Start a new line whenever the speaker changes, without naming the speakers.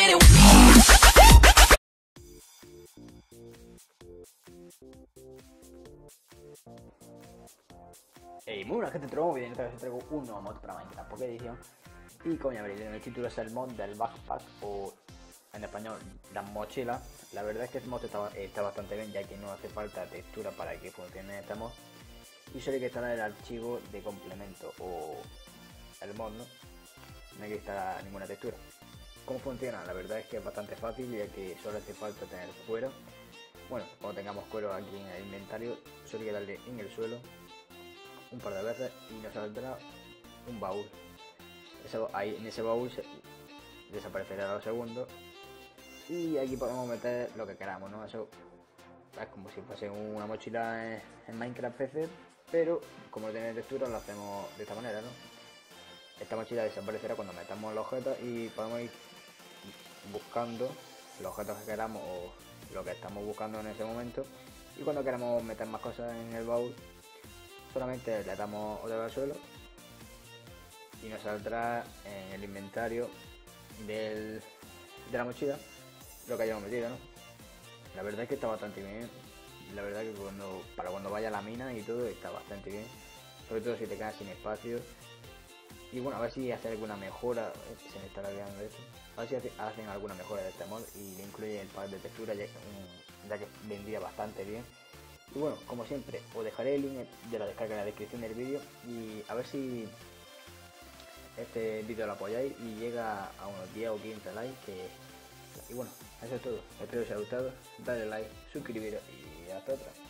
Hey, muy buena gente, traigo bien, esta vez os traigo un nuevo mod para Minecraft Pocket Edition. Y como ya veréis en el título es el mod del backpack, o en español la mochila. La verdad es que este mod está bastante bien, ya que no hace falta textura para que funcione este mod. Y solo hay que instalar el archivo de complemento o el mod, ¿no? No hay que instalar ninguna textura. ¿Cómo funciona? La verdad es que es bastante fácil, ya que solo hace falta tener cuero. Bueno, cuando tengamos cuero aquí en el inventario, solo hay que darle en el suelo un par de veces y nos saldrá un baúl. Ahí en ese baúl desaparecerá los segundos y aquí podemos meter lo que queramos, ¿no? Eso es como si fuese una mochila en Minecraft PC, pero como no tiene textura lo hacemos de esta manera, ¿no? Esta mochila desaparecerá cuando metamos los objetos y podemos ir buscando los objetos que queramos o lo que estamos buscando en ese momento, y cuando queramos meter más cosas en el baúl solamente le damos otra vez al suelo y nos saldrá en el inventario de la mochila lo que hayamos metido, ¿no? La verdad es que está bastante bien. La verdad que para cuando vaya a la mina y todo está bastante bien. Sobre todo si te quedas sin espacio. Y bueno, a ver si hace alguna mejora. Se me está olvidando esto. A ver si hacen alguna mejora de este mod y le incluyen el pack de textura, ya que vendría bastante bien. Y bueno, como siempre, os dejaré el link de la descarga en la descripción del vídeo y a ver si este vídeo lo apoyáis y llega a unos 10 o 15 likes. Y bueno, eso es todo. Espero que os haya gustado. Dale like, suscribiros y hasta otra.